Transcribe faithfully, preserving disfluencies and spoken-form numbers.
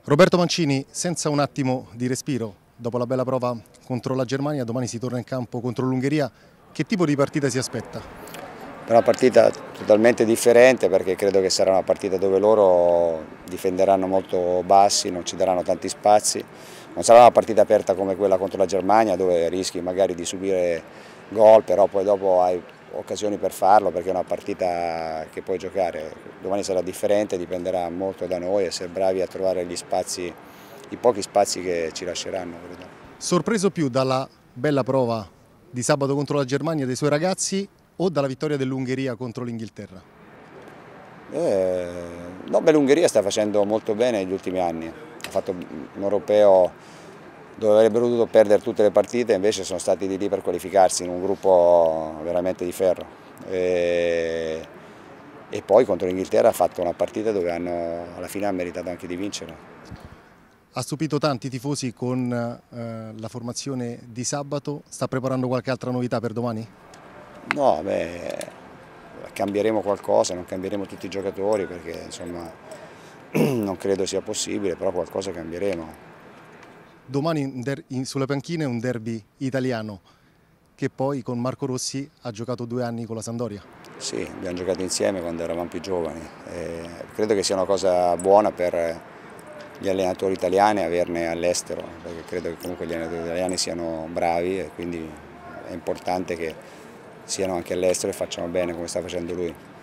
Roberto Mancini, senza un attimo di respiro, dopo la bella prova contro la Germania, domani si torna in campo contro l'Ungheria. Che tipo di partita si aspetta? È una partita totalmente differente perché credo che sarà una partita dove loro difenderanno molto bassi, non ci daranno tanti spazi. Non sarà una partita aperta come quella contro la Germania dove rischi magari di subire gol, però poi dopo hai occasioni per farlo perché è una partita che puoi giocare. Domani sarà differente, dipenderà molto da noi, essere bravi a trovare gli spazi, i pochi spazi che ci lasceranno. Credo. Sorpreso più dalla bella prova di sabato contro la Germania dei suoi ragazzi o dalla vittoria dell'Ungheria contro l'Inghilterra? Eh, no, beh, l'Ungheria sta facendo molto bene negli ultimi anni, ha fatto un europeo dove avrebbero dovuto perdere tutte le partite, invece sono stati lì per qualificarsi in un gruppo veramente di ferro. E, e poi contro l'Inghilterra ha fatto una partita dove hanno, alla fine hanno meritato anche di vincere. Ha stupito tanti tifosi con eh, la formazione di sabato, sta preparando qualche altra novità per domani? No, beh, cambieremo qualcosa, non cambieremo tutti i giocatori perché insomma non credo sia possibile, però qualcosa cambieremo. Domani sulle panchine un derby italiano che poi con Marco Rossi ha giocato due anni con la Sampdoria. Sì, abbiamo giocato insieme quando eravamo più giovani. E credo che sia una cosa buona per gli allenatori italiani averne all'estero, perché credo che comunque gli allenatori italiani siano bravi e quindi è importante che siano anche all'estero e facciano bene come sta facendo lui.